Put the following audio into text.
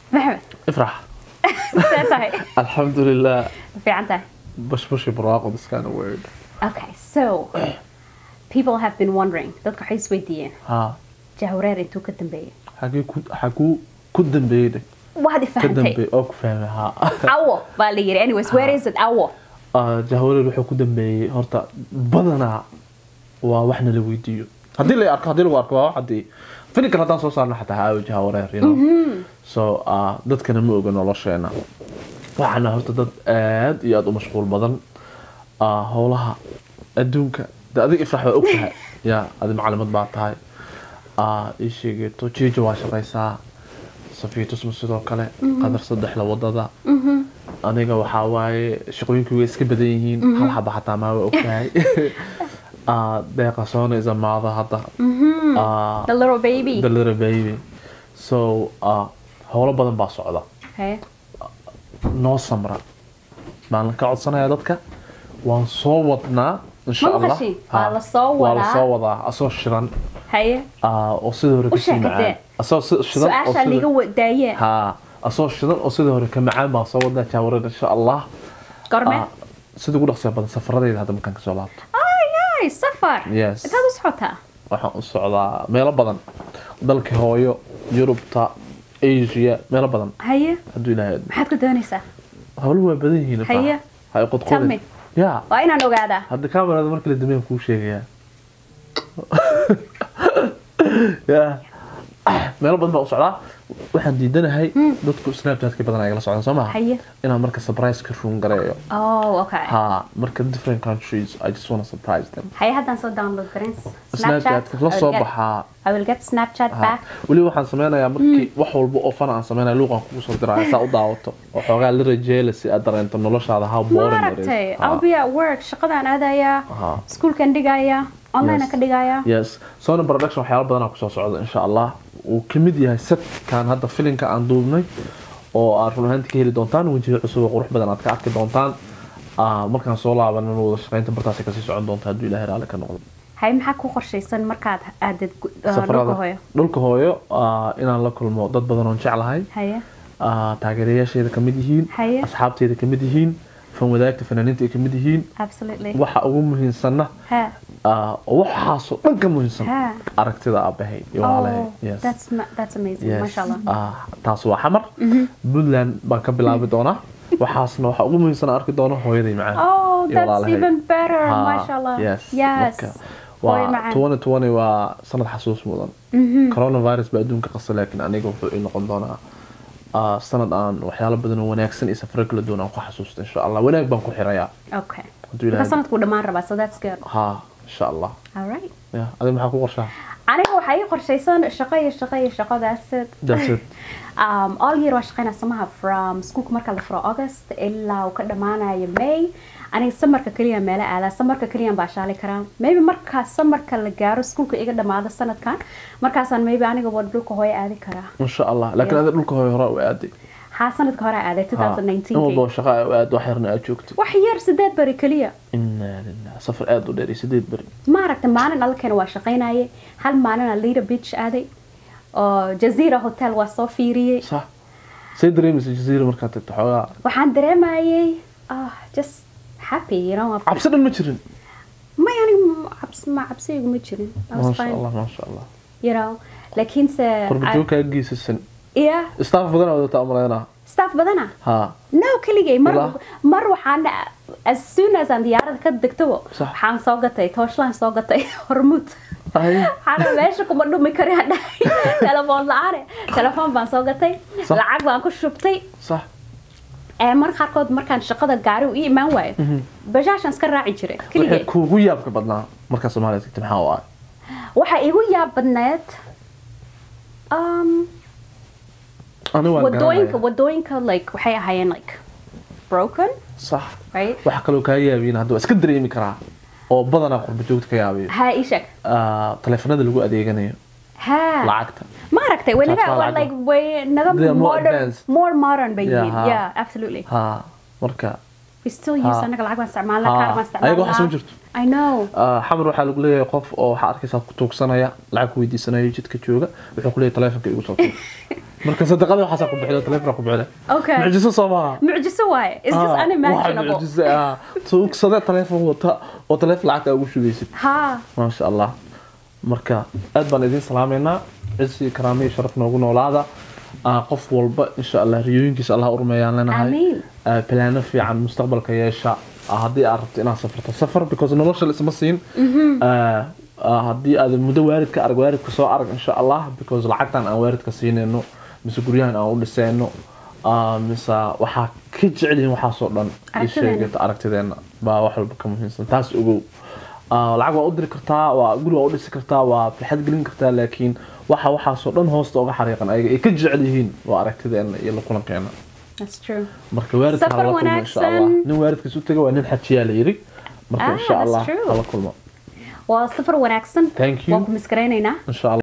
محمد افرح. ساتاي الحمد لله. في عنده. بش براقه بس كان weird. Okay, so people have been wondering dadka waxay isweydiiyeen ها jahwareer intuu ka dambeeyay حكوا كود دنبيدي waad كود fahantay دنبي اوك فاهم ها awo baa la yiri anyways where is it awo جهوري wuxuu ku dambeeyay horta badana waa waxna la weydiiyo hadii la arko hadii lagu arko waa hadii filimka hadaan soo saarno xataa haa jahwareer you know so dadkana ma oga nolosheena waxana horta dad aad iyo aad u mashquul badan howlaha adduunka adiga ifrax waa ogtahay ya adi macluumaad baa tahay ii sheegato jiijo waa shaqaysaa safiitus sidoo kale qadar saddex la wadada aniga waxa waaye shaqooyinku way iska badan yihiin hal xaba xataa ma waa ogtahay deeqa soona is a mother hadda the little baby so howlo badan baa socda hey noo samra baan ka codsanayaa dadka waan soo wadnaa insha Allah waa la soo wadaa asoo shiran haye oo sidoo hore ka sii macaan asoo shidan oo su'aasha liga wadaayay asoo shidan oo sidoo hore ka macaan baa soo wadaa jawrada insha Allah gorme sidoo ugu dhaqso badan safaradayda hadda markaan ka soo laabto ay safar intaad u socotaa waxaan u socdaa meelo badan dalka hooyo Yurubta Asia meelo badan haye haduu ilaahay maxaad ku doonaysaa hawlu waa badan yihiin haye hay qodqodan ya waa inaan ogaadaa hadda kaamirada markii la dambeeyay ku sheegaya ya meel badan baa u socdaa waxaan diidanahay dadku snapchat-ka badan ay la socdaan Soomaaliya haye inaan marka surprise ka roon gareeyo okay marka different countries I just want to surprise them haye haddaan soo download gareyn Snapchat la soo baxaa I will get Snapchat back wali waxaan sameynayaa markii wax walba oo fan aan sameynayo luuqan kugu soo diraya saa u daawato oo xoogaa la rajeeyo si aad dareento noloshaada how boring it is I'll be at work shaqadaan aadaya schoolkan dhigaya online ka dhigaya yes Sona production waxyaalo badan aan ku soo socdo insha Allah uu kamid yahay set kan hadda filimka aan duubnay oo aad runtii ka heli doontaan wajiga cusub oo qurux badan aad ka arki doontaan markaan soo laabanno wada shaqaynta bartaas ka sii socon doonta hadii Ilaahay raali ka noqdo hay maxaa ku qorshaysan markaad aadad dhulka hooyo inaan la kulmo dad badan oo jecelahay haye taageerayaasheeda kamid yihiin asxaabteeda kamid yihiin fan wadaagta fanaaniinta ay kamid yihiin absolutely waxa ugu muhiimsanna waxaas oo dhan ka muhiimsan aragtida aabahay iyo walaalahay yes that's amazing mashallah taas waa xamar Puntland baan ka bilaabi doonaa waxaasna waxa ugu muhiimsan arki doono hooyaday macaan that's even better mashallah yes 2020 waa sanad xasuus mudan coronavirus baa adduunka qasay laakiin aniga wuxuu ii noqon doonaa sanad aan waxyaalo badan oo wanaagsan iyo safar kala duwan aan ku xasuusto insha Allah wanaag baan ku xirayaa okay sanadku dhamaan rabaa so that's good insha Allah all right adiga maxaa ku qorshaa aniga waxa ii qorshaysan shaqo that's it all year waa shaqeynaa samaha from schoolka marka la furo August ilaa uu ka dhamaanayo May aniga samarka kaliya meel aada samarka kaliya baa shaali karaa maybe marka samarka la gaaro schoolka iga dhamaado sanadkan markaasaan maybe aniga wad dhulka hooyo aadi karaa insha Allah laakiin aad dhulka hooyo hore u aaday sanadka hore aaday 2019 walba shaqo aad wax yarna aad joogto wax yar 8 bari kaliya inna lillahi safar aad u dheer 8 bari ma aragtay maalin alkeen waa shaqeynaaye hal maalin aan Lira Beach aaday oo Jazeera Hotel waa soo fiiriyay صح سيد ريمس الجزيرة مركات التحوى وحان دريماي just happy you know عبسنا المجرين ما يعني عبسي مجرين ما شاء الله ما شاء الله you know لكن قربتوك أجيس السن yeah استاف بدنا ولا تأمرنا staff بدنا ها no كليجي مر وحان as soon as أنا ديارة كدكتوه حان صاقتي توشلان صاقتي هرموت أنا ماشي كم بدو مكري هذا تلفون لعارة تلفون بنصاقتي العقب بنكش شبتي صح مر خارقود مر كان شقة الجاري وإيه ما هو بجاش نسكر راعي جري كليجي كوجياب كبدنا مركز مالك تمحوا وحقيقي يا بنات ودوينك like وحي هاين like broken صح right waxa kale oo ka yaabin hadda iska dareemi karaa oo badana qurbo joogta ka yaabiyo ha ishak telefoonada lagu adeeganayo ha lacagta ma aragtay waliba like way naga more modern bayin yeah absolutely ha marka we still use anaga lacag baan isticmaalnaa kaar baan isticmaalnaa ayaga waxa soo jirto I know xamar waxa lagu leeyahay qof oo waxa arkaysaa ku tuugsanaya lacag ku weydiisanaya jidka jooga wuxuu ku leeyahay taleefanka igu soo tuur marka sadaqada waxa ku bixiyo taleefanka ku bixiyo okay mucjiso Soomaa mucjiso waaye it's just unimaginable mucjiso tuugsada taleefan wata oo taleefan lacag ugu shubeysid ha ma sha Allah marka aad baan idin salaameynaa cisi karaamay sharaf noogu noolaada qof walba insha Allah riyooyinkiisa Allah urmeeyaan leenahay plano fiican mustaqbalka yeesha haddii aad rabto inaad safarto safar because nolosha la isma siin haddii aad muddo waalidka arag waalidka soo arag insha Allah because lacagtan aan waalidka siinayno mise guryahan aan u dhisayno mise waxa ka jecelin waxa soo dhan sheegay aragtideena baa wax walba ka muhiimsan taas ugu lacag waa u diri kartaa waa guri waa u dhisi kartaa waa farxad gelin kartaa laakiin waxa soo dhan hoosta uga xariiqan ayaga ay ka jecel yihiin waa aragtideena iyo la kulankeena that's true marka waalidka la kulmo insha Allah nin waalidkiisu u tago waa nin xajiya la yiri marka insha Allah la kulmo waa safar wanaagsan waa ku miskaraynayna insha Allah